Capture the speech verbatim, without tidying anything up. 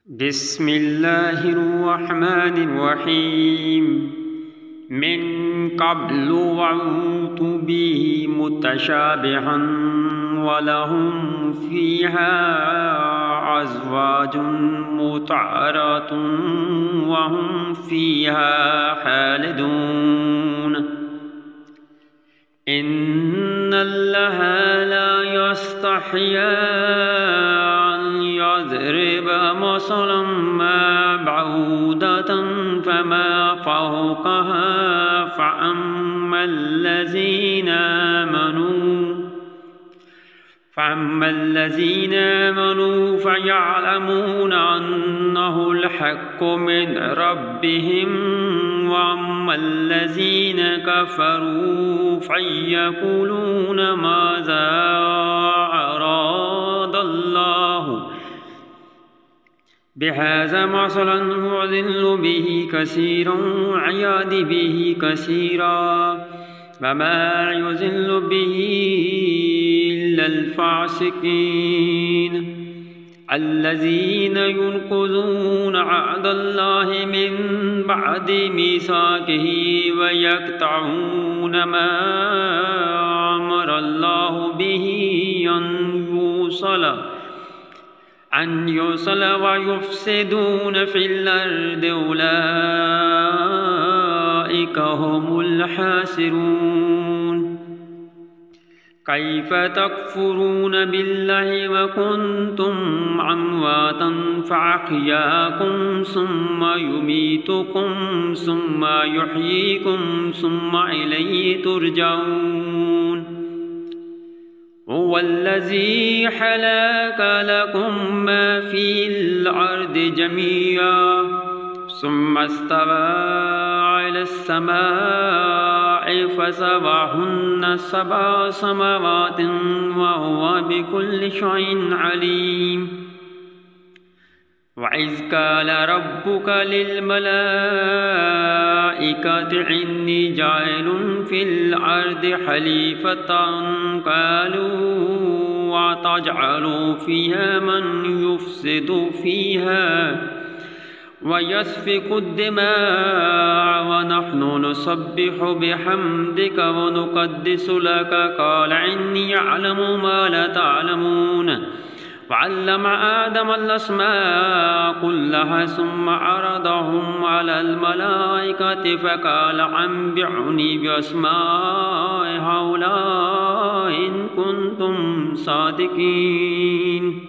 بسم الله الرحمن الرحيم من قبل وعوت به متشابها ولهم فيها أزواج مطهرة وهم فيها خالدون إن الله لا يستحيي يضرب مثلا ما بعوضة فما فوقها فأما الذين آمنوا فأما الذين آمنوا فيعلمون أنه الحق من ربهم وأما الذين كفروا فيقولون ماذا أراد الله بهذا مثلا يضل به كثيرا ويهدي به كثيرا وما يضل به إلا الفاسقين الذين ينقضون عهد الله من بعد ميثاقه ويقطعون ما أمر الله به أن يوصل أن يوصل ويفسدون في الأرض أولئك هم الخاسرون كيف تكفرون بالله وكنتم أمواتا فأحياكم ثم يميتكم ثم يحييكم ثم إليه ترجعون هو الذي خلق لكم ما في الأرض جميعا ثم استوى إلى السماء فسواهن سبع سماوات وهو بكل شيء عليم وإذ قال ربك للملائكة إني جاعل في الأرض خليفة قالوا وتجعل فيها من يفسد فيها ويسفك الدماء ونحن نسبح بحمدك ونقدس لك قال إني أعلم ما لا تعلمون وعلم آدم الأسماء كلها ثم عرضهم على الملائكة فقال أنبئوني بأسماء هؤلاء إن كنتم صادقين